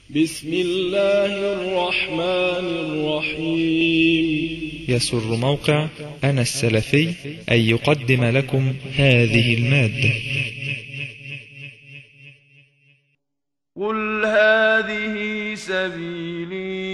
بسم الله الرحمن الرحيم. يسر موقع أنا السلفي أن يقدم لكم هذه المادة. قل هذه سبيلي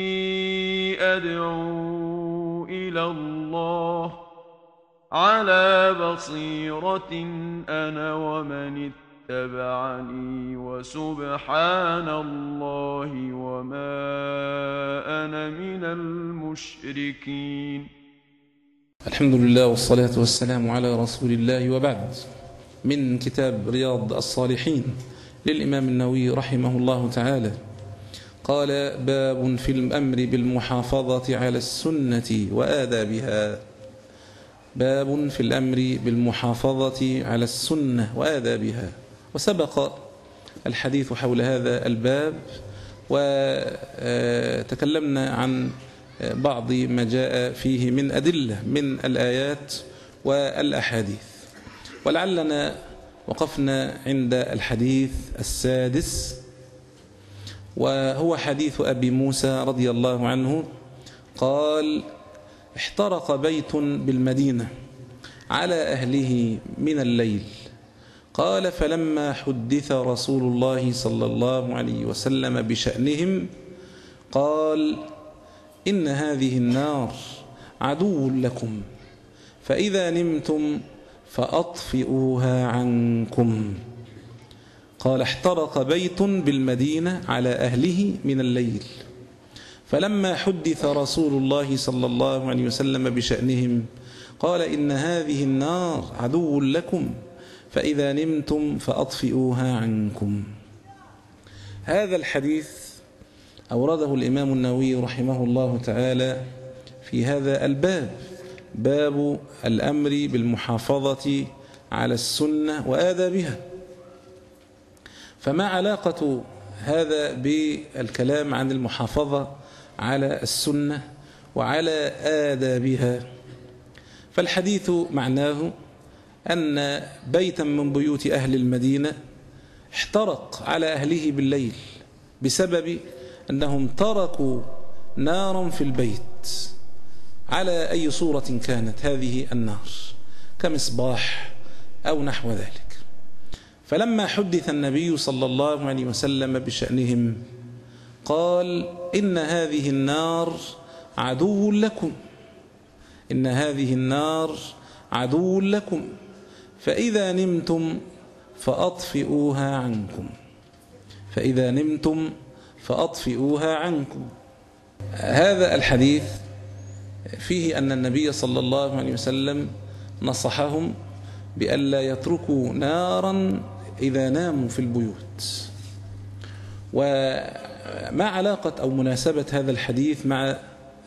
أدعو إلى الله على بصيرة أنا ومن اتبعني وسبحان الله وما أنا من المشركين. الحمد لله والصلاة والسلام على رسول الله، وبعد. من كتاب رياض الصالحين للإمام النووي رحمه الله تعالى، قال: باب في الأمر بالمحافظة على السنة وآدابها. باب في الأمر بالمحافظة على السنة وآدابها. وسبق الحديث حول هذا الباب، وتكلمنا عن بعض ما جاء فيه من أدلة من الآيات والأحاديث، ولعلنا وقفنا عند الحديث السادس، وهو حديث أبي موسى رضي الله عنه قال: احترق بيت بالمدينة على أهله من الليل. قال: فلما حدث رسول الله صلى الله عليه وسلم بشأنهم قال: إن هذه النار عدو لكم، فإذا نمتم فأطفئوها عنكم. قال: احترق بيت بالمدينة على أهله من الليل، فلما حدث رسول الله صلى الله عليه وسلم بشأنهم قال: إن هذه النار عدو لكم، فإذا نمتم فأطفئوها عنكم. هذا الحديث أورده الإمام النووي رحمه الله تعالى في هذا الباب، باب الأمر بالمحافظة على السنة وآدابها. فما علاقة هذا بالكلام عن المحافظة على السنة وعلى آدابها؟ فالحديث معناه أن بيتا من بيوت أهل المدينة احترق على أهله بالليل بسبب أنهم تركوا نارا في البيت على أي صورة كانت هذه النار، كمصباح أو نحو ذلك. فلما حدث النبي صلى الله عليه وسلم بشأنهم قال: إن هذه النار عدو لكم، إن هذه النار عدو لكم، فإذا نمتم فأطفئوها عنكم، فإذا نمتم فأطفئوها عنكم. هذا الحديث فيه أن النبي صلى الله عليه وسلم نصحهم بألا يتركوا نارا إذا ناموا في البيوت. وما علاقة أو مناسبة هذا الحديث مع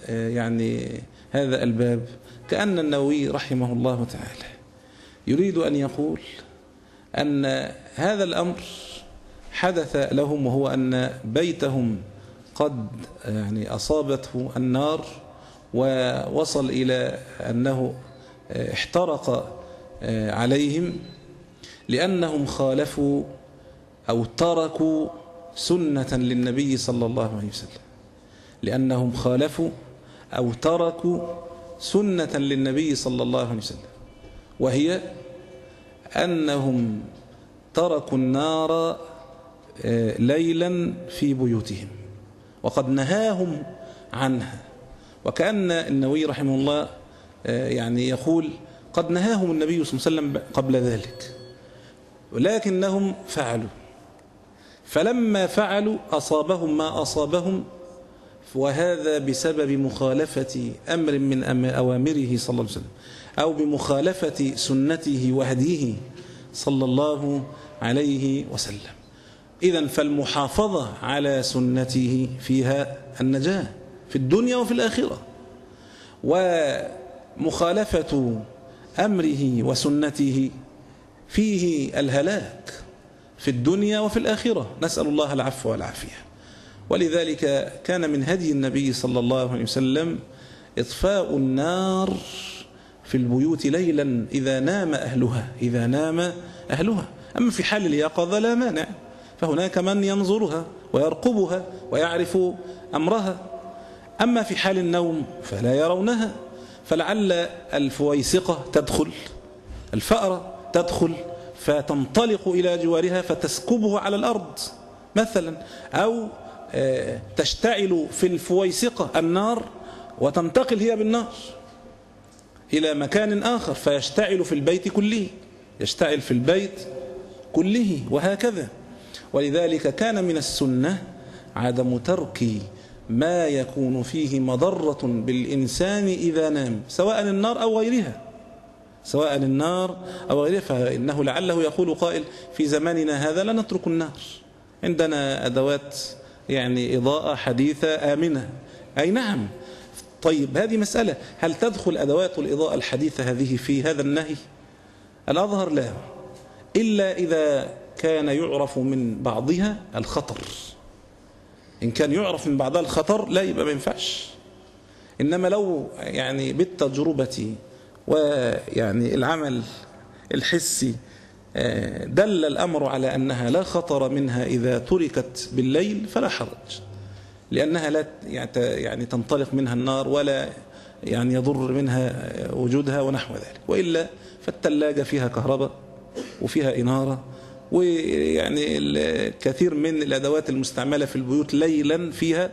هذا الباب؟ كأن النووي رحمه الله تعالى يريد أن يقول أن هذا الأمر حدث لهم، وهو أن بيتهم قد أصابته النار، ووصل إلى أنه احترق عليهم لأنهم خالفوا أو تركوا سنة للنبي صلى الله عليه وسلم، لأنهم خالفوا أو تركوا سنة للنبي صلى الله عليه وسلم، وهي أنهم تركوا النار ليلا في بيوتهم وقد نهاهم عنها. وكأن النووي رحمه الله يقول: قد نهاهم النبي صلى الله عليه وسلم قبل ذلك، ولكنهم فعلوا، فلما فعلوا أصابهم ما أصابهم، وهذا بسبب مخالفة أمر من أوامره صلى الله عليه وسلم، أو بمخالفة سنته وهديه صلى الله عليه وسلم. إذن فالمحافظة على سنته فيها النجاة في الدنيا وفي الآخرة، ومخالفة أمره وسنته فيه الهلاك في الدنيا وفي الآخرة، نسأل الله العفو والعافية. ولذلك كان من هدي النبي صلى الله عليه وسلم إطفاء النار في البيوت ليلا إذا نام أهلها، إذا نام أهلها. أما في حال اليقظة لا مانع، فهناك من ينظرها ويرقبها ويعرف أمرها. أما في حال النوم فلا يرونها، فلعل الفويسقة تدخل، الفأرة تدخل فتنطلق إلى جوارها فتسكبه على الأرض مثلا، أو تشتعل في الفويسقة النار وتنتقل هي بالنار إلى مكان آخر فيشتعل في البيت كله، يشتعل في البيت كله، وهكذا. ولذلك كان من السنة عدم ترك ما يكون فيه مضرة بالإنسان إذا نام، سواء النار أو غيرها، سواء النار أو غيرها. فإنه لعله يقول قائل في زماننا هذا لا نترك النار، عندنا أدوات يعني إضاءة حديثة آمنة. أي نعم. طيب هذه مسألة، هل تدخل أدوات الإضاءة الحديثة هذه في هذا النهي؟ الأظهر لا، إلا إذا كان يعرف من بعضها الخطر. إن كان يعرف من بعضها الخطر لا، يبقى ما ينفعش. إنما لو يعني بالتجربة ويعني العمل الحسي دل الأمر على أنها لا خطر منها إذا تركت بالليل فلا حرج، لأنها لا يعني تنطلق منها النار ولا يعني يضر منها وجودها ونحو ذلك. وإلا فالثلاجة فيها كهرباء وفيها إنارة، ويعني الكثير من الأدوات المستعملة في البيوت ليلا فيها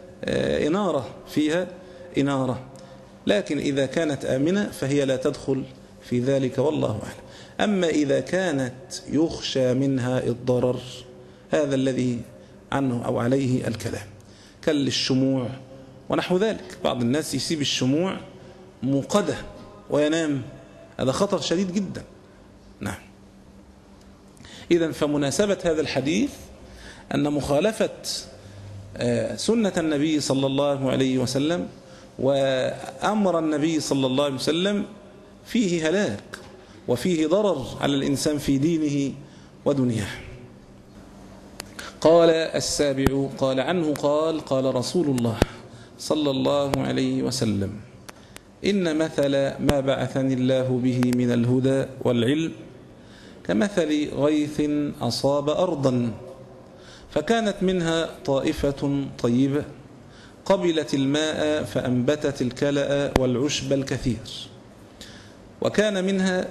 إنارة، لكن إذا كانت آمنة فهي لا تدخل في ذلك والله أعلم. أما إذا كانت يخشى منها الضرر، هذا الذي عنه أو عليه الكلام، كالشموع ونحو ذلك. بعض الناس يسيب الشموع موقدة وينام، هذا خطر شديد جدا. نعم. إذن فمناسبة هذا الحديث أن مخالفة سنة النبي صلى الله عليه وسلم وأمر النبي صلى الله عليه وسلم فيه هلاك وفيه ضرر على الإنسان في دينه ودنياه. قال السابع، قال عنه قال رسول الله صلى الله عليه وسلم: إن مثل ما بعثني الله به من الهدى والعلم كمثل غيث أصاب أرضا فكانت منها طائفة طيبة قبلت الماء فأنبتت الكلأ والعشب الكثير، وكان منها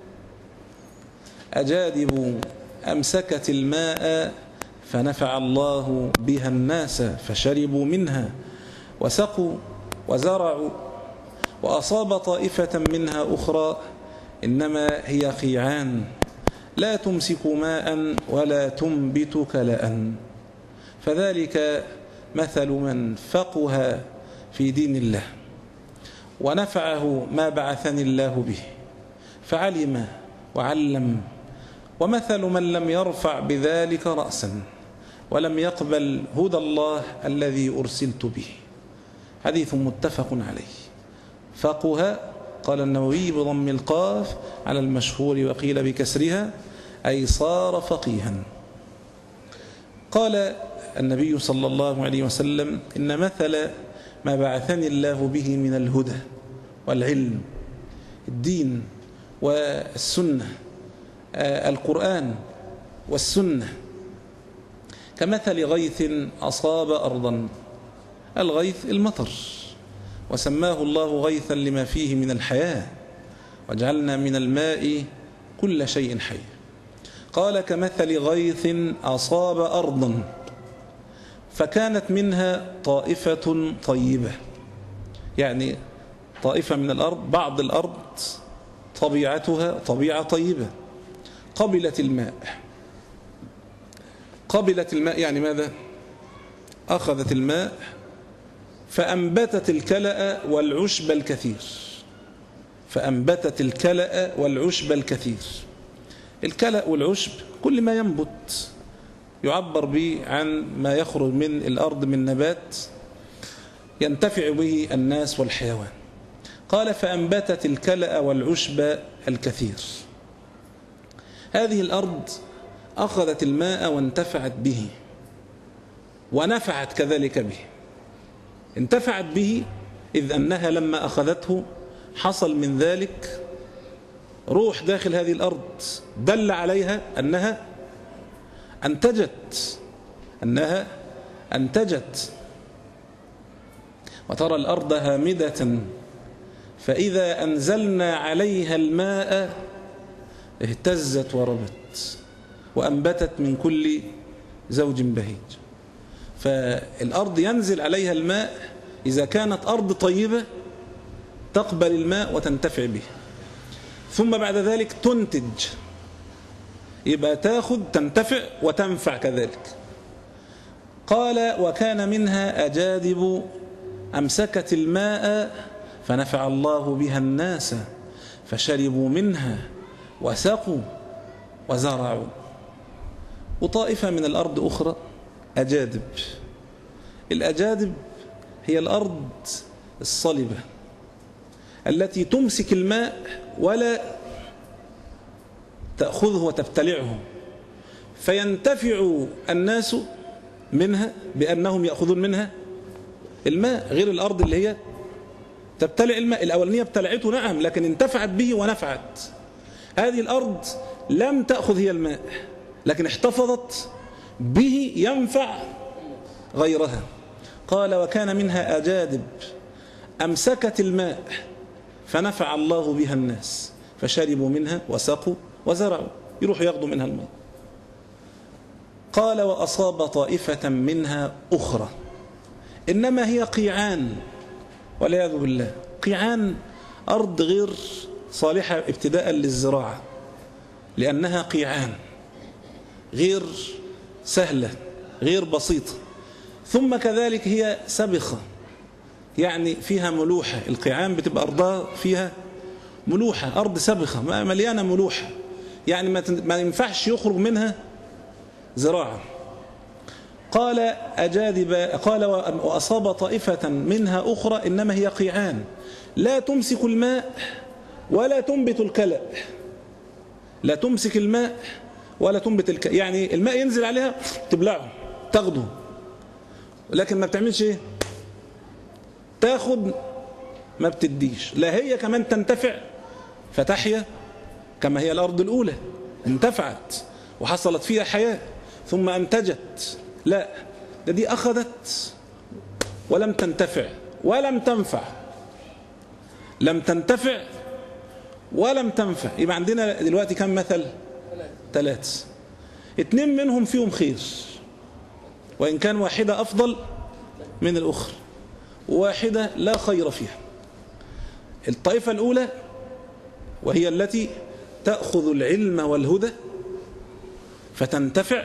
أجادب أمسكت الماء فنفع الله بها الناس فشربوا منها وسقوا وزرعوا، وأصاب طائفة منها أخرى إنما هي قيعان لا تمسك ماء ولا تنبت كلأ، فذلك مثل من فقه في دين الله ونفعه ما بعثني الله به فعلم وعلم، ومثل من لم يرفع بذلك رأسا ولم يقبل هدى الله الذي أرسلت به. حديث متفق عليه. فقه قال النووي بضم القاف على المشهور وقيل بكسرها، أي صار فقيها. قال النبي صلى الله عليه وسلم: إن مثل ما بعثني الله به من الهدى والعلم، الدين والسنة، القرآن والسنة، كمثل غيث أصاب أرضا. الغيث المطر، وسماه الله غيثا لما فيه من الحياة، وجعلنا من الماء كل شيء حي. قال: كمثل غيث أصاب أرضا فكانت منها طائفة طيبة، يعني طائفة من الأرض، بعض الأرض طبيعتها طبيعة طيبة، قبلت الماء. قبلت الماء يعني ماذا؟ أخذت الماء فأنبتت الكلأ والعشب الكثير. فأنبتت الكلأ والعشب الكثير. الكلأ والعشب كل ما ينبت، يعبر به عن ما يخرج من الأرض من نبات ينتفع به الناس والحيوان. قال: فأنبتت الكلأ والعشب الكثير. هذه الأرض أخذت الماء وانتفعت به، ونفعت كذلك به. انتفعت به إذ أنها لما أخذته حصل من ذلك روح داخل هذه الأرض دل عليها أنها أنها أنتجت. وترى الأرض هامدة فإذا أنزلنا عليها الماء اهتزت وربت وأنبتت من كل زوج بهيج. فالأرض ينزل عليها الماء إذا كانت أرض طيبة تقبل الماء وتنتفع به، ثم بعد ذلك تنتج، يبقى تاخذ تنتفع وتنفع كذلك. قال وكان منها أجادب أمسكت الماء فنفع الله بها الناس فشربوا منها وسقوا وزرعوا. وطائفة من الأرض أخرى أجادب. الأجادب هي الأرض الصلبة التي تمسك الماء ولا تأخذه وتبتلعه، فينتفع الناس منها بأنهم يأخذون منها الماء، غير الأرض اللي هي تبتلع الماء. الأولانية ابتلعته نعم، لكن انتفعت به ونفعت. هذه الأرض لم تأخذ هي الماء، لكن احتفظت به ينفع غيرها. قال وكان منها أجادب أمسكت الماء فنفع الله بها الناس فشربوا منها وسقوا وزرعوا، يروحوا ياخذوا منها الماء. قال وأصاب طائفة منها أخرى إنما هي قيعان، والعياذ بالله. قيعان أرض غير صالحة ابتداء للزراعة، لأنها قيعان غير سهلة غير بسيطة، ثم كذلك هي سبخة، يعني فيها ملوحة. القيعان بتبقى أرضها فيها ملوحة، أرض سبخة مليانة ملوحة، يعني ما ينفعش يخرج منها زراعة. قال أجادب قال وأصاب طائفة منها أخرى إنما هي قيعان لا تمسك الماء ولا تنبت الكلأ. لا تمسك الماء ولا تنبت الكلأ، يعني الماء ينزل عليها تبلعه تاخده، لكن ما بتعملش ايه؟ تاخد ما بتديش. لا هي كمان تنتفع فتحيا كما هي الأرض الأولى انتفعت وحصلت فيها حياة ثم أنتجت، لا ده دي أخذت ولم تنتفع ولم تنفع، لم تنتفع ولم تنفع. يبقى عندنا دلوقتي كم مثل؟ 3. 2 منهم فيهم خير، وإن كان واحدة أفضل من الأخرى، واحدة لا خير فيها. الطائفة الأولى وهي التي تأخذ العلم والهدى فتنتفع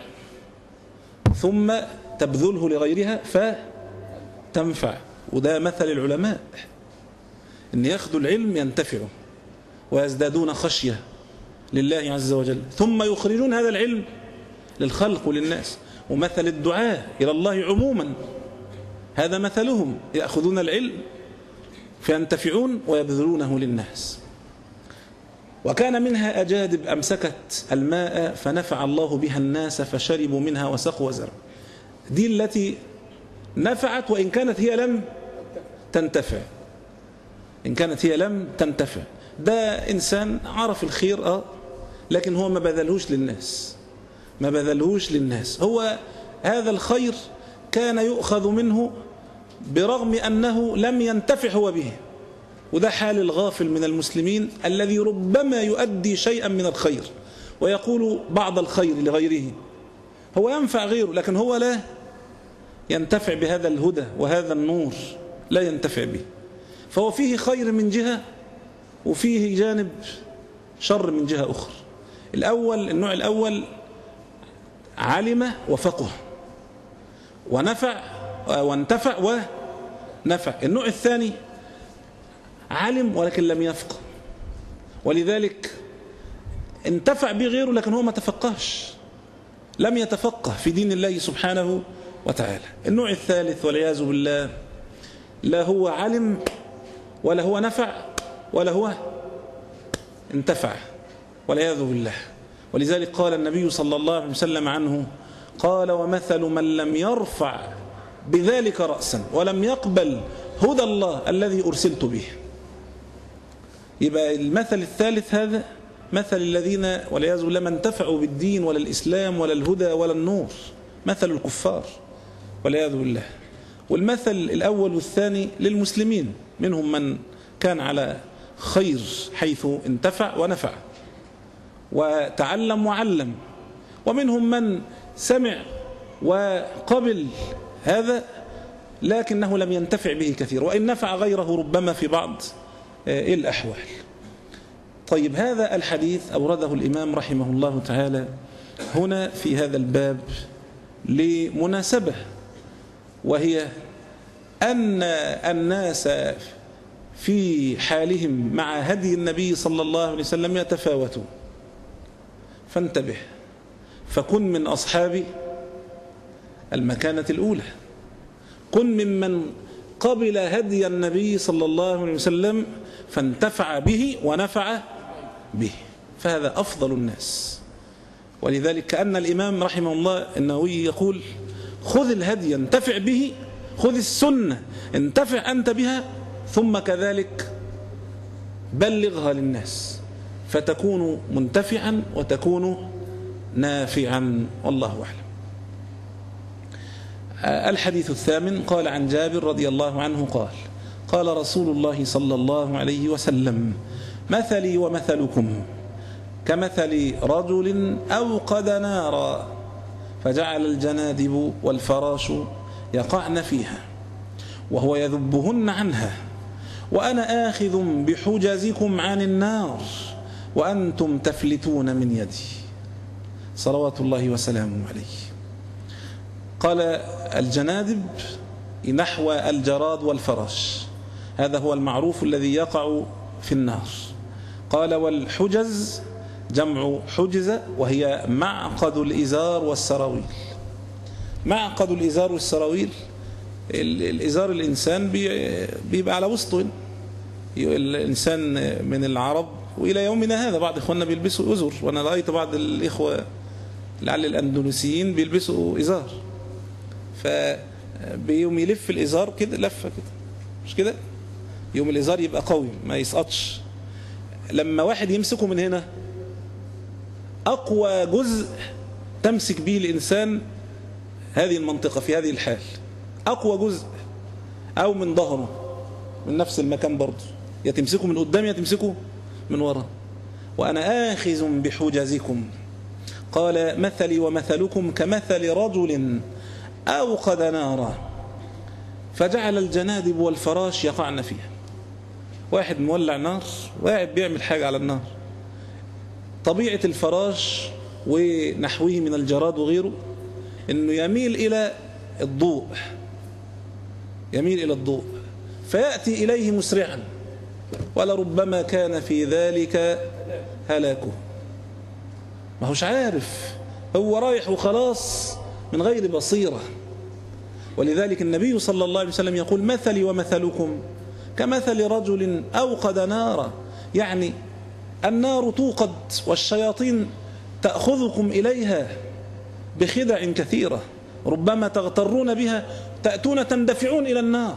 ثم تبذله لغيرها فتنفع، وده مثل العلماء، إن يأخذوا العلم ينتفعوا ويزدادون خشية لله عز وجل، ثم يخرجون هذا العلم للخلق وللناس. ومثل الدعاء إلى الله عموما هذا مثلهم، يأخذون العلم فينتفعون ويبذلونه للناس. وكان منها أجادب أمسكت الماء فنفع الله بها الناس فشربوا منها وسقوا وزرعوا. دي التي نفعت وإن كانت هي لم تنتفع، إن كانت هي لم تنتفع. ده إنسان عرف الخير لكن هو ما بذلهوش للناس، ما بذلهوش للناس. هو هذا الخير كان يؤخذ منه برغم أنه لم ينتفع هو به، وده حال الغافل من المسلمين الذي ربما يؤدي شيئا من الخير ويقول بعض الخير لغيره، هو ينفع غيره لكن هو لا ينتفع بهذا الهدى وهذا النور، لا ينتفع به. فهو فيه خير من جهة وفيه جانب شر من جهة أخرى. الأول، النوع الأول علم وفقه ونفع وانتفع ونفع. النوع الثاني علم ولكن لم يفقه، ولذلك انتفع به غيره لكن هو ما تفقهش، لم يتفقه في دين الله سبحانه وتعالى. النوع الثالث والعياذ بالله لا هو علم ولا هو نفع ولا هو انتفع والعياذ بالله. ولذلك قال النبي صلى الله عليه وسلم عنه، قال ومثل من لم يرفع بذلك رأسا ولم يقبل هدى الله الذي أرسلت به. يبقى المثل الثالث هذا مثل الذين والعياذ بالله ما انتفعوا بالدين ولا الإسلام ولا الهدى ولا النور، مثل الكفار والعياذ بالله. والمثل الأول والثاني للمسلمين، منهم من كان على خير حيث انتفع ونفع وتعلم وعلم، ومنهم من سمع وقبل هذا لكنه لم ينتفع به كثير، وإن نفع غيره ربما في بعض الأحوال. طيب، هذا الحديث أورده الإمام رحمه الله تعالى هنا في هذا الباب لمناسبة، وهي أن الناس في حالهم مع هدي النبي صلى الله عليه وسلم يتفاوتون، فانتبه، فكن من أصحاب المكانة الأولى، كن ممن قبل هدي النبي صلى الله عليه وسلم فانتفع به ونفع به، فهذا أفضل الناس. ولذلك كأن الإمام رحمه الله النووي يقول: خذ الهدي انتفع به، خذ السنة انتفع أنت بها، ثم كذلك بلغها للناس فتكون منتفعا وتكون نافعا، والله أعلم. الحديث الثامن، قال عن جابر رضي الله عنه قال: قال رسول الله صلى الله عليه وسلم: مثلي ومثلكم كمثل رجل أوقد نارا فجعل الجنادب والفراش يقعن فيها وهو يذبهن عنها، وأنا آخذ بحجزكم عن النار وأنتم تفلتون من يدي، صلوات الله وسلامه عليه. قال: الجنادب نحو الجراد والفراش، هذا هو المعروف الذي يقع في النار. قال: والحجز جمع حجزة، وهي معقد الإزار والسراويل. معقد الإزار والسراويل، الإزار الإنسان بيبقى على وسطه، الإنسان من العرب وإلى يومنا هذا بعض إخواننا بيلبسوا أزر، وأنا رأيت بعض الإخوة لعل الأندونيسيين بيلبسوا إزار، فبيوم يلف الإزار كده لفة كده، مش كده؟ يوم الإزار يبقى قوي ما يسقطش. لما واحد يمسكه من هنا، أقوى جزء تمسك به الإنسان هذه المنطقة في هذه الحال، أقوى جزء، أو من ظهره من نفس المكان برضه، يتمسكه من قدام يتمسكه من وراء. وأنا آخذ بحجزكم. قال: مثلي ومثلكم كمثل رجل أوقد نارا فجعل الجنادب والفراش يقعن فيها. واحد مولع نار وقاعد بيعمل حاجة على النار. طبيعة الفراش ونحوه من الجراد وغيره انه يميل الى الضوء، يميل الى الضوء فيأتي اليه مسرعا، ولربما كان في ذلك هلاكه. ما هوش عارف، هو رايح وخلاص من غير بصيرة. ولذلك النبي صلى الله عليه وسلم يقول: مثلي ومثلكم كمثل رجل أوقد نارا، يعني النار توقد والشياطين تأخذكم إليها بخدع كثيرة، ربما تغترون بها، تأتون تندفعون إلى النار،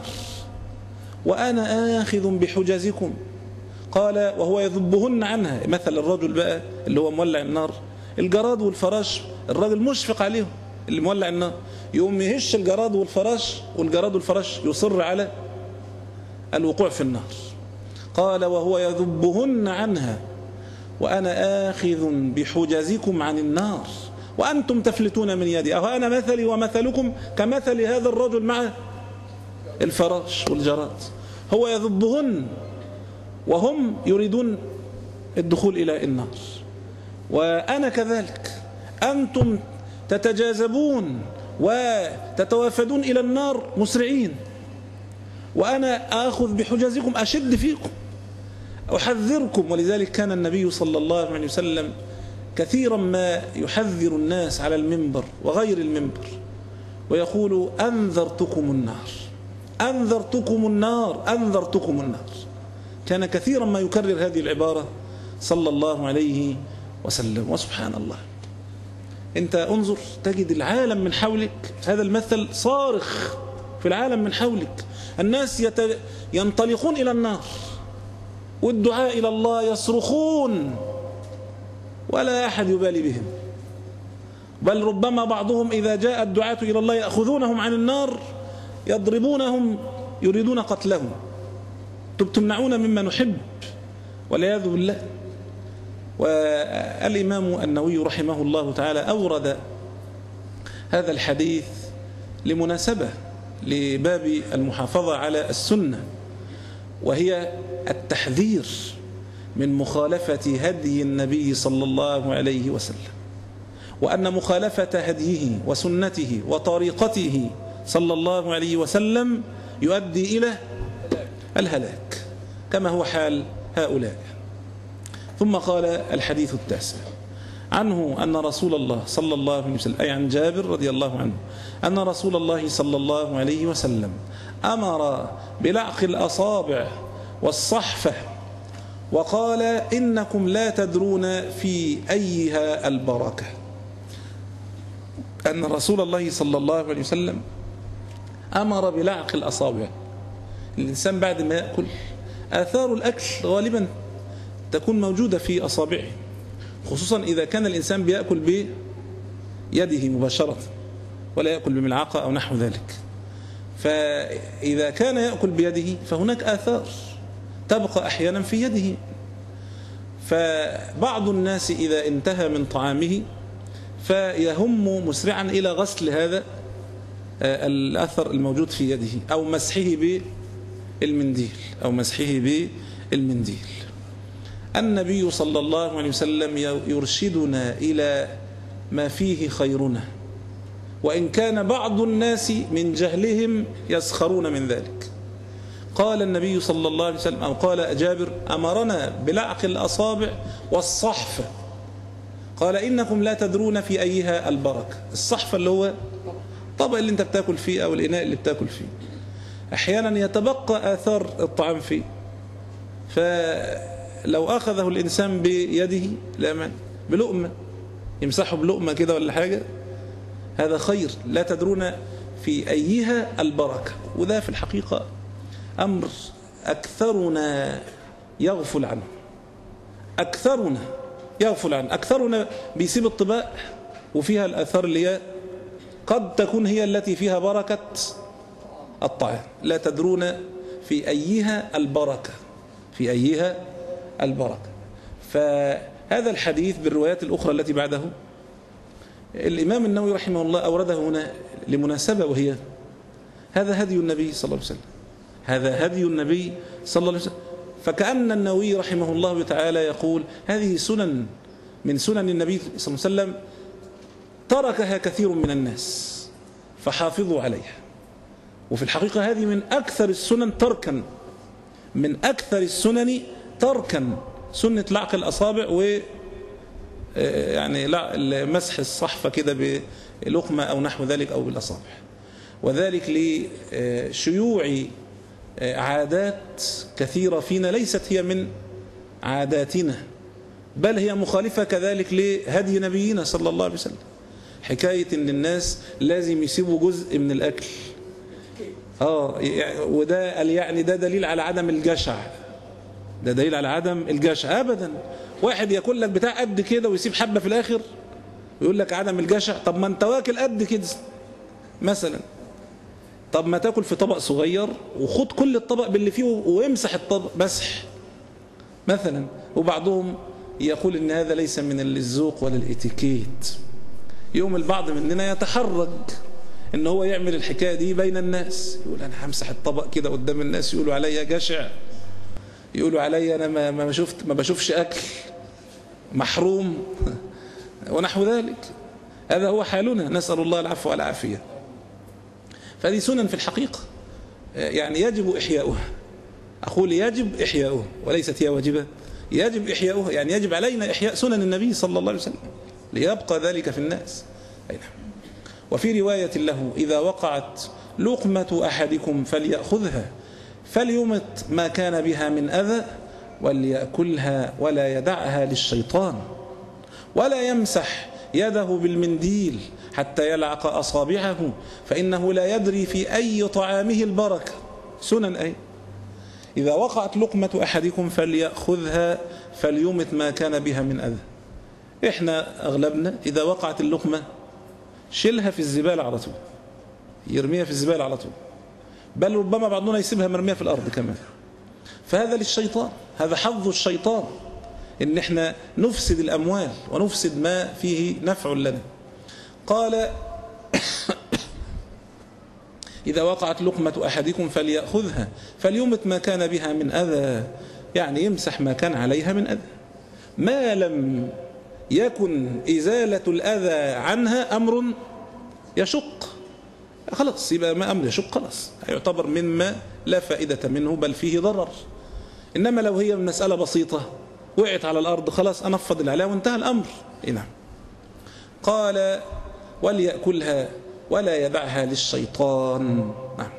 وأنا آخذ بحجزكم. قال: وهو يذبهن عنها. مثل الرجل بقى اللي هو مولع النار، الجراد والفراش، الراجل مشفق عليهم اللي مولع النار، يقوم يهش الجراد والفراش، والجراد والفراش يصر على الوقوع في النار. قال: وهو يذبهن عنها وأنا آخذ بحجزكم عن النار وأنتم تفلتون من يدي. أهو أنا مثلي ومثلكم كمثل هذا الرجل مع الفراش والجراد، هو يذبهن وهم يريدون الدخول إلى النار، وأنا كذلك، أنتم تتجاذبون وتتوافدون إلى النار مسرعين، وأنا آخذ بحجزكم، أشد فيكم، أحذركم. ولذلك كان النبي صلى الله عليه وسلم كثيرا ما يحذر الناس على المنبر وغير المنبر ويقول: أنذرتكم النار، أنذرتكم النار، أنذرتكم النار. كان كثيرا ما يكرر هذه العبارة صلى الله عليه وسلم. وسبحان الله، أنت انظر تجد العالم من حولك، هذا المثل صارخ في العالم من حولك، الناس ينطلقون إلى النار، والدعاء إلى الله يصرخون ولا أحد يبالي بهم، بل ربما بعضهم إذا جاء الدعاة إلى الله يأخذونهم عن النار يضربونهم يريدون قتلهم. تمنعون مما نحب والعياذ بالله. والإمام النووي رحمه الله تعالى أورد هذا الحديث لمناسبة لباب المحافظة على السنة، وهي التحذير من مخالفة هدي النبي صلى الله عليه وسلم، وأن مخالفة هديه وسنته وطريقته صلى الله عليه وسلم يؤدي إلى الهلاك كما هو حال هؤلاء. ثم قال الحديث التاسع عنه أن رسول الله صلى الله عليه وسلم، أي عن جابر رضي الله عنه، أن رسول الله صلى الله عليه وسلم أمر بلعق الأصابع والصحفة وقال إنكم لا تدرون في أيها البركة. أن رسول الله صلى الله عليه وسلم أمر بلعق الأصابع. الإنسان بعد ما يأكل آثار الأكل غالبا تكون موجودة في أصابعه، خصوصا إذا كان الإنسان بيأكل بيده مباشرة ولا يأكل بملعقة أو نحو ذلك. فإذا كان يأكل بيده فهناك آثار تبقى أحيانا في يده. فبعض الناس إذا انتهى من طعامه فيهم مسرعا إلى غسل هذا الأثر الموجود في يده أو مسحه بالمنديل. النبي صلى الله عليه وسلم يرشدنا إلى ما فيه خيرنا، وإن كان بعض الناس من جهلهم يسخرون من ذلك. قال النبي صلى الله عليه وسلم أو قال جابر أمرنا بلعق الأصابع والصحفة، قال إنكم لا تدرون في أيها البركة. الصحفة اللي هو الطبق اللي انت بتاكل فيه أو الإناء اللي بتاكل فيه، أحيانا يتبقى آثار الطعام فيه، فلو أخذه الإنسان بيده لا بلقمة يمسحه بلقمة كده ولا حاجة، هذا خير. لا تدرون في أيها البركة. وده في الحقيقة أمر أكثرنا يغفل عنه، أكثرنا بيسيب الطباق وفيها الآثار اللي هي قد تكون هي التي فيها بركة الطعام. لا تدرون في أيها البركة. فهذا الحديث بالروايات الأخرى التي بعده الإمام النووي رحمه الله أورده هنا لمناسبة، وهي هذا هدي النبي صلى الله عليه وسلم. فكأن النووي رحمه الله تعالى يقول هذه سنن من سنن النبي صلى الله عليه وسلم تركها كثير من الناس فحافظوا عليها. وفي الحقيقة هذه من أكثر السنن تركا سنة لعق الأصابع يعني مسح الصحفة كده بلقمة أو نحو ذلك أو بالأصابع، وذلك لشيوع عادات كثيرة فينا ليست هي من عاداتنا، بل هي مخالفة كذلك لهدي نبينا صلى الله عليه وسلم. حكاية ان الناس لازم يسيبوا جزء من الأكل، وده يعني ده دليل على عدم الجشع. أبدا. واحد ياكل لك بتاع قد كده ويسيب حبة في الآخر ويقول لك عدم الجشع. طب ما انت واكل قد كده مثلا، طب ما تاكل في طبق صغير وخد كل الطبق باللي فيه وامسح الطبق مسح مثلا. وبعضهم يقول ان هذا ليس من الذوق ولا الاتيكيت. يوم البعض مننا يتحرج ان هو يعمل الحكاية دي بين الناس، يقول انا همسح الطبق كده قدام الناس يقولوا عليا جشع، يقولوا عليا انا ما بشوفش اكل، محروم ونحو ذلك. هذا هو حالنا، نسأل الله العفو والعافية. فهذه سنن في الحقيقة يعني يجب إحياؤها. أقول يجب إحياؤها وليست هي واجبة، يجب إحياؤها، يعني يجب علينا إحياء سنن النبي صلى الله عليه وسلم ليبقى ذلك في الناس. وفي رواية له إذا وقعت لقمة أحدكم فليأخذها فليمت ما كان بها من أذى وليأكلها ولا يدعها للشيطان ولا يمسح يده بالمنديل حتى يلعق أصابعه فإنه لا يدري في أي طعامه البركة. سنن أي إذا وقعت لقمة أحدكم فليأخذها فليمت ما كان بها من أذى. إحنا أغلبنا إذا وقعت اللقمة شيلها في الزبالة على طول، يرميها في الزبالة على طول، بل ربما بعضنا يسيبها مرمية في الأرض كمان. فهذا للشيطان، هذا حظ الشيطان، إن إحنا نفسد الأموال ونفسد ما فيه نفع لنا. قال إذا وقعت لقمة أحدكم فليأخذها فليمت ما كان بها من أذى، يعني يمسح ما كان عليها من أذى، ما لم يكن إزالة الأذى عنها أمر يشق، خلاص يبقى ما أمر يشق خلاص يعتبر مما لا فائدة منه بل فيه ضرر. إنما لو هي مسألة بسيطة وقعت على الأرض خلاص أنفض اللي عليها وانتهى الأمر. نعم. قال وليأكلها ولا يدعها للشيطان. نعم.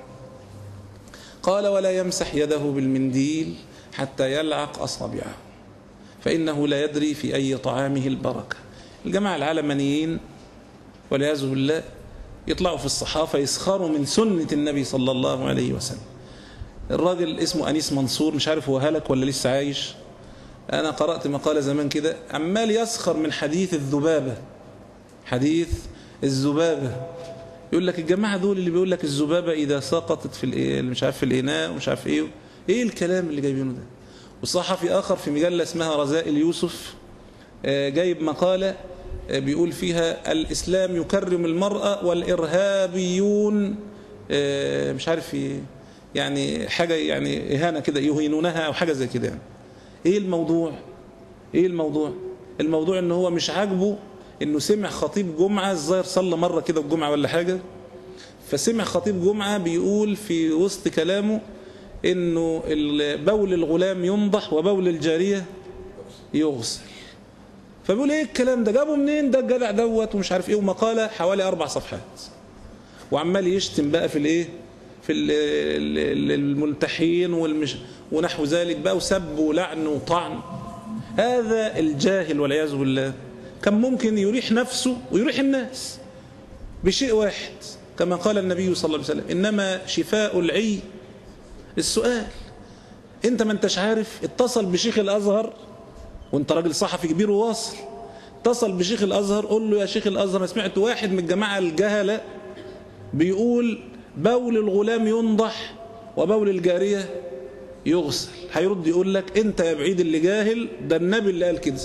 قال ولا يمسح يده بالمنديل حتى يلعق أصابعه فإنه لا يدري في أي طعامه البركة. الجماعة العلمانيين والعياذ بالله يطلعوا في الصحافة يسخروا من سنة النبي صلى الله عليه وسلم. الراجل اسمه أنيس منصور، مش عارف هو هلك ولا لسه عايش، أنا قرأت مقالة زمان كده عمال يسخر من حديث الذبابة، حديث الذبابة. يقول لك الجماعة دول اللي بيقول لك الذبابة إذا سقطت في مش عارف في الإناء ومش عارف إيه الكلام اللي جايبينه ده. وصحفي آخر في مجلة اسمها رذائل يوسف جايب مقالة بيقول فيها الإسلام يكرم المرأة والإرهابيون مش عارف يعني حاجة يعني إهانة كده يهينونها أو حاجة زي كده يعني. إيه الموضوع؟ إيه الموضوع؟ الموضوع إنه هو مش عاجبه إنه سمع خطيب جمعة الظاهر صلى مرة كده الجمعة ولا حاجة، فسمع خطيب جمعة بيقول في وسط كلامه إنه بول الغلام ينضح وبول الجارية يغسل. فبيقول إيه الكلام ده؟ جابه منين ده الجدع دوت ومش عارف إيه، ومقالة حوالي 4 صفحات، وعمال يشتم بقى في الإيه؟ في الملتحين ونحو ذلك بقى، وسب ولعن وطعن. هذا الجاهل والعياذ بالله كان ممكن يريح نفسه ويريح الناس بشيء واحد، كما قال النبي صلى الله عليه وسلم إنما شفاء العي السؤال. انت ما انتش عارف، اتصل بشيخ الازهر وانت راجل صحفي كبير وواصل، اتصل بشيخ الازهر قول له يا شيخ الازهر انا سمعت واحد من الجماعه الجهله بيقول بول الغلام ينضح وبول الجاريه يغسل. هيرد يقول لك انت يا بعيد اللي جاهل، ده النبي اللي قال كده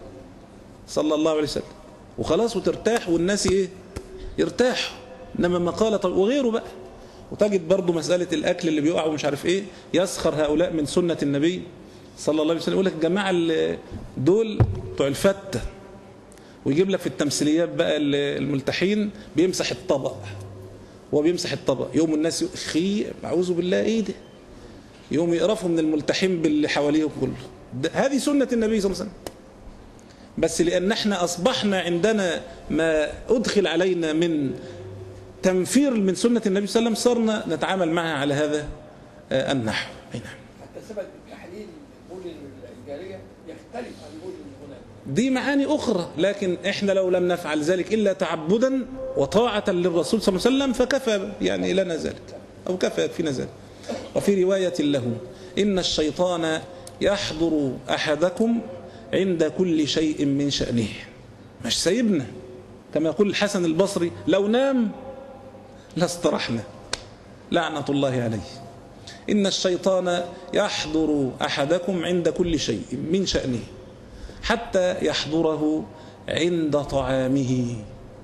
صلى الله عليه وسلم، وخلاص وترتاح والناس ايه يرتاحوا. انما مقاله وغيره بقى. وتجد برضو مسألة الأكل اللي بيقع ومش عارف إيه، يسخر هؤلاء من سنة النبي صلى الله عليه وسلم. يقول لك الجماعة دول بتوع الفتة، ويجيب لك في التمثيليات بقى الملتحين بيمسح الطبق، وبيمسح الطبق يوم الناس خي أعوذ بالله إيه ده، يوم يقرفوا من الملتحين باللي حواليهم كله. هذه سنة النبي صلى الله عليه وسلم، بس لأن احنا أصبحنا عندنا ما أدخل علينا من تنفير من سنة النبي صلى الله عليه وسلم صرنا نتعامل معها على هذا النحو. أي نعم. حتى سبب تحليل بول الجارية يختلف عن بول الغلام، دي معاني أخرى، لكن إحنا لو لم نفعل ذلك إلا تعبدا وطاعة للرسول صلى الله عليه وسلم فكفى يعني لنا ذلك، أو كفى فينا ذلك. وفي رواية له إن الشيطان يحضر أحدكم عند كل شيء من شأنه، مش سايبنا، كما يقول الحسن البصري لو نام لاسترحنا لعنة الله عليه. إن الشيطان يحضر أحدكم عند كل شيء من شأنه حتى يحضره عند طعامه.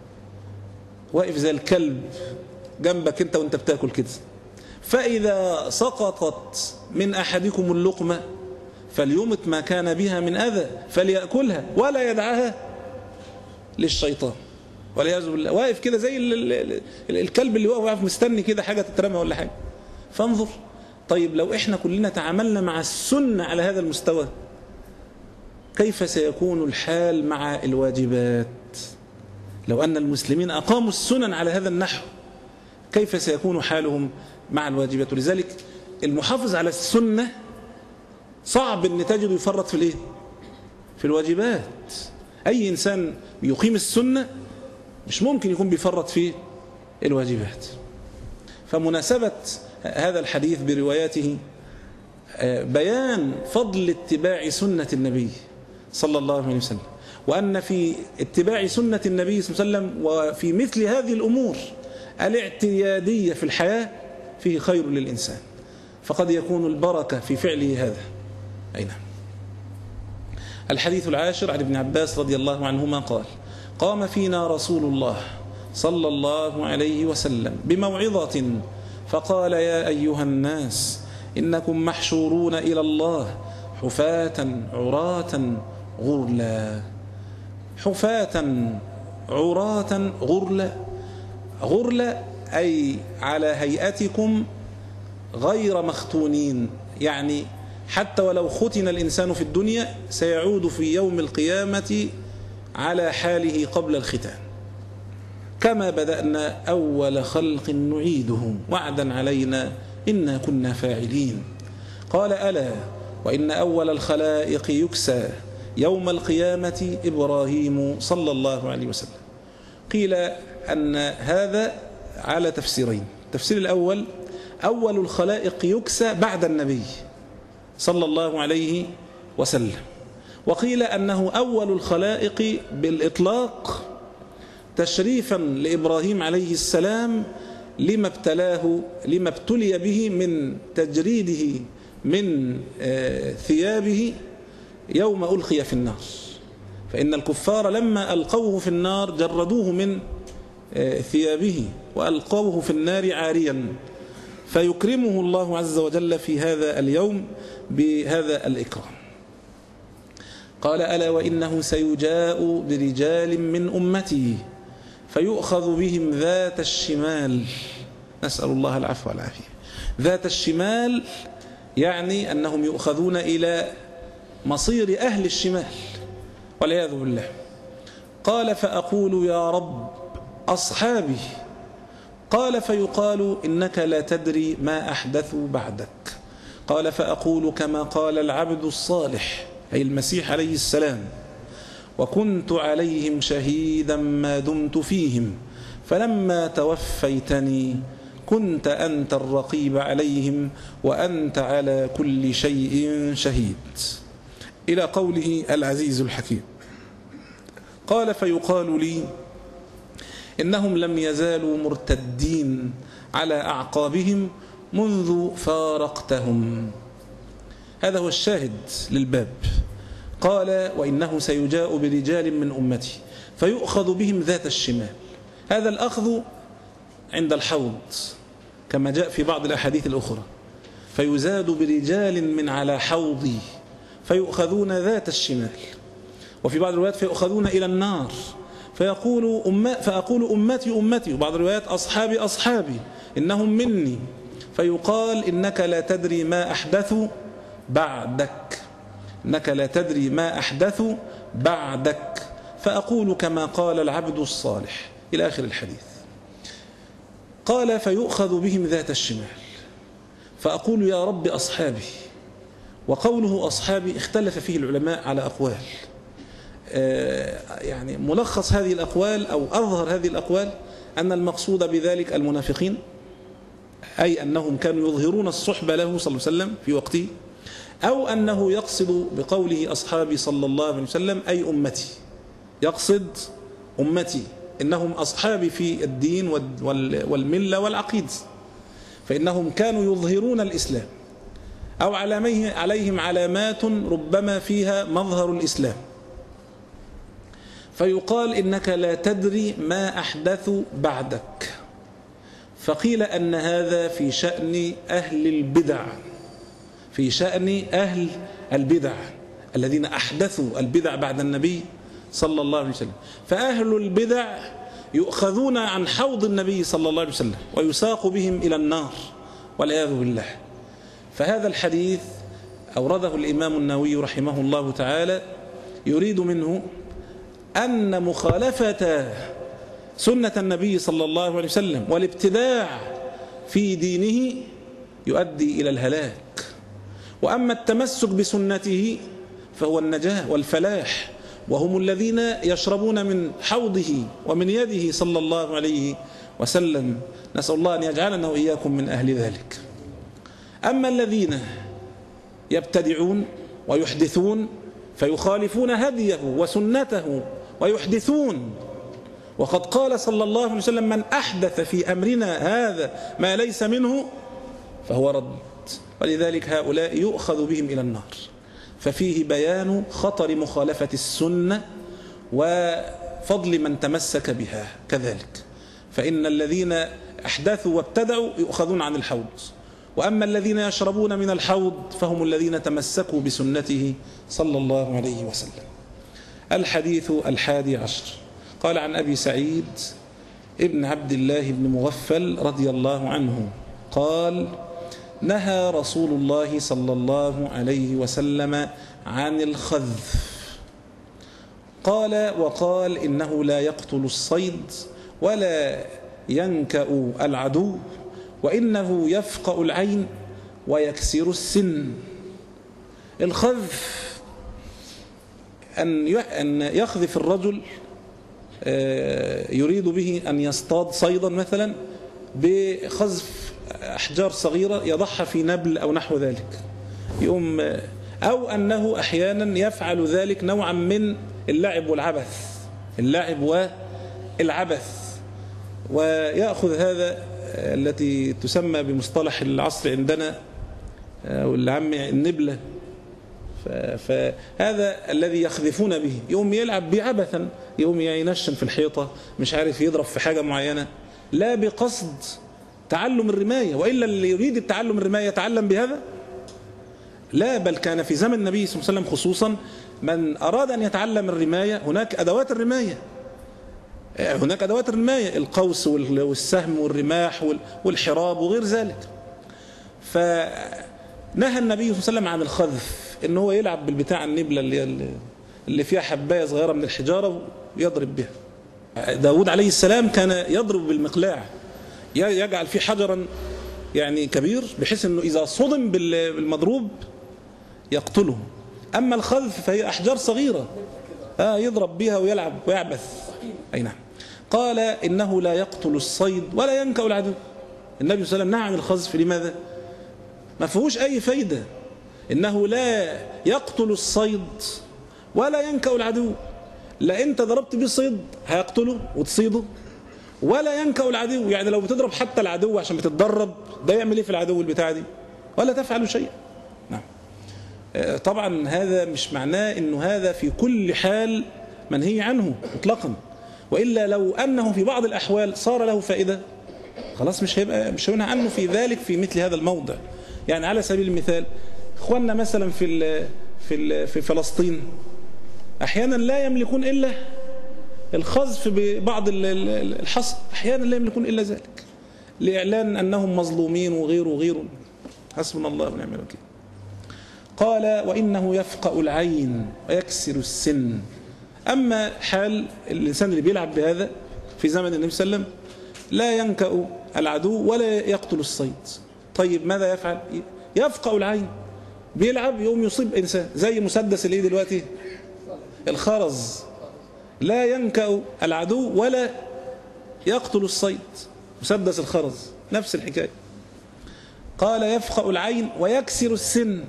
واقف زي الكلب جنبك انت وانت بتاكل كده، فإذا سقطت من أحدكم اللقمة فليمت ما كان بها من أذى فليأكلها ولا يدعها للشيطان والعياذ بالله. واقف كده زي الكلب اللي واقف مستني كده حاجة تترمى ولا حاجة. فانظر، طيب لو احنا كلنا تعاملنا مع السنة على هذا المستوى كيف سيكون الحال مع الواجبات؟ لو أن المسلمين أقاموا السنن على هذا النحو كيف سيكون حالهم مع الواجبات؟ ولذلك المحافظ على السنة صعب أن تجده يفرط في الايه؟ في الواجبات. أي إنسان يقيم السنة مش ممكن يكون بيفرط في الواجبات. فمناسبة هذا الحديث برواياته بيان فضل اتباع سنة النبي صلى الله عليه وسلم، وأن في اتباع سنة النبي صلى الله عليه وسلم وفي مثل هذه الأمور الاعتيادية في الحياة فيه خير للإنسان، فقد يكون البركة في فعله هذا. أي نعم. الحديث العاشر عن ابن عباس رضي الله عنهما قال: قام فينا رسول الله صلى الله عليه وسلم بموعظة فقال: يا أيها الناس إنكم محشورون إلى الله حفاة عراة غرلا. حفاة عراة غرلا، غرلا أي على هيئتكم غير مختونين، يعني حتى ولو ختن الإنسان في الدنيا سيعود في يوم القيامة على حاله قبل الختان، كما بدأنا أول خلق نعيده وعدا علينا إنا كنا فاعلين. قال: ألا وإن أول الخلائق يكسى يوم القيامة إبراهيم صلى الله عليه وسلم. قيل أن هذا على تفسيرين: التفسير الأول أول الخلائق يكسى بعد النبي صلى الله عليه وسلم، وقيل أنه أول الخلائق بالإطلاق تشريفا لإبراهيم عليه السلام لما ابتلي به من تجريده من ثيابه يوم ألقي في النار، فإن الكفار لما ألقوه في النار جردوه من ثيابه وألقوه في النار عاريا، فيكرمه الله عز وجل في هذا اليوم بهذا الإكرام. قال: ألا وإنه سيجاء برجال من أمتي فيؤخذ بهم ذات الشمال، نسأل الله العفو والعافية. ذات الشمال يعني أنهم يؤخذون إلى مصير أهل الشمال والعياذ بالله. قال: فأقول يا رب أصحابي. قال: فيقال إنك لا تدري ما أحدثوا بعدك. قال: فأقول كما قال العبد الصالح أي المسيح عليه السلام: وكنت عليهم شهيدا ما دمت فيهم فلما توفيتني كنت أنت الرقيب عليهم وأنت على كل شيء شهيد، إلى قوله العزيز الحكيم. قال: فيقال لي إنهم لم يزالوا مرتدين على أعقابهم منذ فارقتهم. هذا هو الشاهد للباب. قال: وإنه سيجاء برجال من أمتي فيؤخذ بهم ذات الشمال. هذا الأخذ عند الحوض كما جاء في بعض الأحاديث الأخرى، فيزاد برجال من على حوضي فيؤخذون ذات الشمال. وفي بعض الروايات فيؤخذون إلى النار فأقول أمتي أمتي، وبعض الروايات أصحابي أصحابي إنهم مني، فيقال إنك لا تدري ما أحدثوا بعدك، إنك لا تدري ما أحدثوا بعدك، فأقول كما قال العبد الصالح، إلى آخر الحديث. قال: فيؤخذ بهم ذات الشمال فأقول يا رب أصحابي. وقوله أصحابي اختلف فيه العلماء على أقوال، يعني ملخص هذه الأقوال أو أظهر هذه الأقوال أن المقصود بذلك المنافقين، أي أنهم كانوا يظهرون الصحبة له صلى الله عليه وسلم في وقته، أو أنه يقصد بقوله أصحابي صلى الله عليه وسلم أي أمتي، يقصد أمتي إنهم أصحابي في الدين والملة والعقيدة، فإنهم كانوا يظهرون الإسلام أو عليهم علامات ربما فيها مظهر الإسلام، فيقال إنك لا تدري ما أحدثوا بعدك. فقيل أن هذا في شأن أهل البدع، في شأن أهل البدع الذين أحدثوا البدع بعد النبي صلى الله عليه وسلم. فأهل البدع يؤخذون عن حوض النبي صلى الله عليه وسلم ويساق بهم إلى النار والعياذ بالله. فهذا الحديث أورده الإمام النووي رحمه الله تعالى يريد منه أن مخالفة سنة النبي صلى الله عليه وسلم والابتداع في دينه يؤدي إلى الهلاك، وأما التمسك بسنته فهو النجاة والفلاح، وهم الذين يشربون من حوضه ومن يده صلى الله عليه وسلم. نسأل الله أن يجعلنا وإياكم من أهل ذلك. أما الذين يبتدعون ويحدثون فيخالفون هديه وسنته ويحدثون. وقد قال صلى الله عليه وسلم: من أحدث في أمرنا هذا ما ليس منه فهو رد. ولذلك هؤلاء يؤخذ بهم إلى النار. ففيه بيان خطر مخالفة السنة وفضل من تمسك بها. كذلك فإن الذين أحدثوا وابتدعوا يؤخذون عن الحوض، وأما الذين يشربون من الحوض فهم الذين تمسكوا بسنته صلى الله عليه وسلم. الحديث 11 قال عن أبي سعيد ابن عبد الله بن مغفل رضي الله عنه قال: نهى رسول الله صلى الله عليه وسلم عن الخذف. وقال إنه لا يقتل الصيد ولا ينكأ العدو، وإنه يفقأ العين ويكسر السن. الخذف أن يخذف الرجل يريد به أن يصطاد صيدا مثلا بخذف أحجار صغيرة يضعها في نبل أو نحو ذلك، أو أنه أحيانا يفعل ذلك نوعا من اللعب والعبث، ويأخذ هذا التي تسمى بمصطلح العصر عندنا والعام النبلة. فهذا الذي يخذفون به، يوم يلعب به عبثا، يوم ينشن في الحيطة، مش عارف يضرب في حاجة معينة، لا بقصد تعلم الرماية. وإلا اللي يريد التعلم الرماية يتعلم بهذا؟ لا، بل كان في زمن النبي صلى الله عليه وسلم خصوصا من أراد أن يتعلم الرماية هناك أدوات الرماية، القوس والسهم والرماح والحراب وغير ذلك. فنهى النبي صلى الله عليه وسلم عن الخذف، إن هو يلعب بالبتاع النبلة اللي فيها حباية صغيرة من الحجارة ويضرب بها. داود عليه السلام كان يضرب بالمقلاع، يجعل فيه حجرا يعني كبير بحيث أنه إذا صدم بالمضروب يقتله. أما الخذف فهي أحجار صغيرة يضرب بها ويلعب ويعبث. أي نعم. قال: إنه لا يقتل الصيد ولا ينكأ العدو. النبي صلى الله عليه وسلم نهى عن الخذف. لماذا؟ ما فيهوش أي فايدة. إنه لا يقتل الصيد ولا ينكأ العدو، لا أنت ضربت بيه صيد هيقتله وتصيده، ولا ينكأ العدو، يعني لو بتضرب حتى العدو عشان بتتدرب، ده يعمل ايه في العدو البتاع دي؟ ولا تفعل شيء. نعم. طبعا هذا مش معناه انه هذا في كل حال منهي عنه مطلقا، والا لو انه في بعض الاحوال صار له فائده خلاص مش هينهى عنه في ذلك في مثل هذا الموضع. يعني على سبيل المثال اخواننا مثلا في فلسطين احيانا لا يملكون الا الخذف ببعض الحصى، احيانا لا يملكون الا ذلك لاعلان انهم مظلومين وغيره. حسبنا الله ونعم الوكيل. قال: وانه يفقأ العين ويكسر السن. اما حال الانسان اللي بيلعب بهذا في زمن النبي صلى الله عليه وسلم لا ينكأ العدو ولا يقتل الصيد. طيب ماذا يفعل؟ يفقأ العين، بيلعب يوم يصيب انسان زي مسدس اللي دلوقتي الخرز، لا ينكأ العدو ولا يقتل الصيد، مسدس الخرز نفس الحكاية. قال: يفقأ العين ويكسر السن.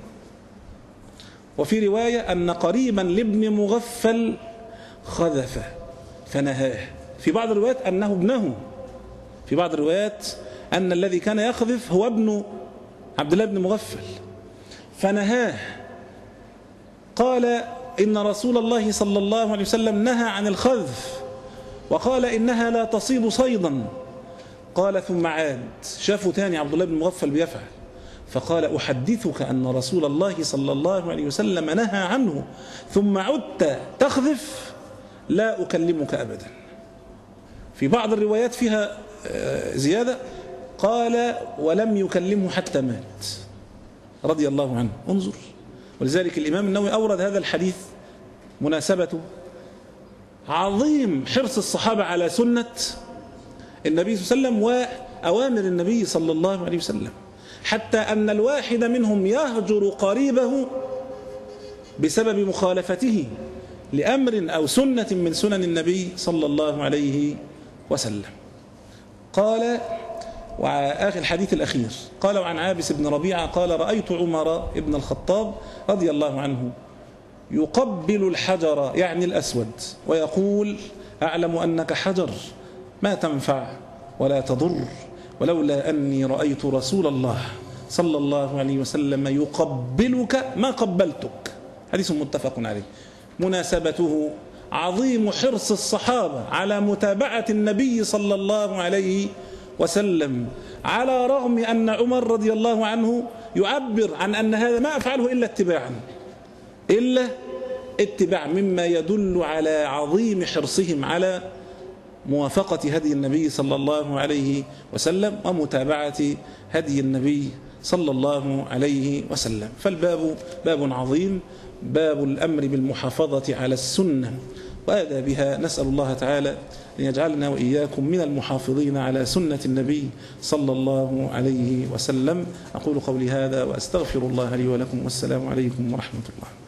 وفي رواية أن قريبا لابن مغفل خذف فنهاه. في بعض الروايات أنه ابنه، في بعض الروايات أن الذي كان يخذف هو ابن عبد الله بن مغفل فنهاه. قال: إن رسول الله صلى الله عليه وسلم نهى عن الخذف وقال إنها لا تصيد صيدا. قال: ثم عاد، شافوا تاني عبد الله بن مغفل بيفعل، فقال: أحدثك أن رسول الله صلى الله عليه وسلم نهى عنه ثم عدت تخذف لا أكلمك أبدا. في بعض الروايات فيها زيادة، قال: ولم يكلمه حتى مات رضي الله عنه. انظر. ولذلك الإمام النووي أورد هذا الحديث مناسبته عظيم حرص الصحابة على سنة النبي صلى الله عليه وسلم وأوامر النبي صلى الله عليه وسلم، حتى أن الواحد منهم يهجر قريبه بسبب مخالفته لأمر أو سنة من سنن النبي صلى الله عليه وسلم. قال: وآخر الحديث الأخير قال: وعن عابس بن ربيعة قال: رأيت عمر بن الخطاب رضي الله عنه يقبل الحجر يعني الأسود ويقول أعلم أنك حجر ما تنفع ولا تضر، ولولا أني رأيت رسول الله صلى الله عليه وسلم يقبلك ما قبلتك. حديث متفق عليه. مناسبته عظيم حرص الصحابة على متابعة النبي صلى الله عليه وسلم، على رغم أن عمر رضي الله عنه يعبر عن أن هذا ما أفعله إلا اتباع، مما يدل على عظيم حرصهم على موافقة هدي النبي صلى الله عليه وسلم ومتابعة هدي النبي صلى الله عليه وسلم. فالباب باب عظيم، باب الأمر بالمحافظة على السنة وآدابها. نسأل الله تعالى أن يجعلنا وإياكم من المحافظين على سنة النبي صلى الله عليه وسلم. أقول قولي هذا وأستغفر الله لي ولكم، والسلام عليكم ورحمة الله.